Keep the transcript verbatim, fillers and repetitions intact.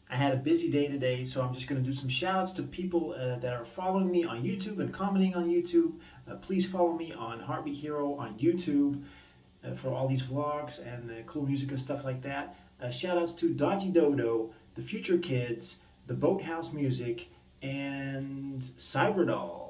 I had a busy day today, so I'm just going to do some shout outs to people uh, that are following me on YouTube and commenting on YouTube. Uh, please follow me on HeartBeatHero on YouTube uh, for all these vlogs and uh, cool music and stuff like that. Uh, shout outs to Dodgy Dodo, The Future Kids, The Boathouse Music, and Cyberdoll.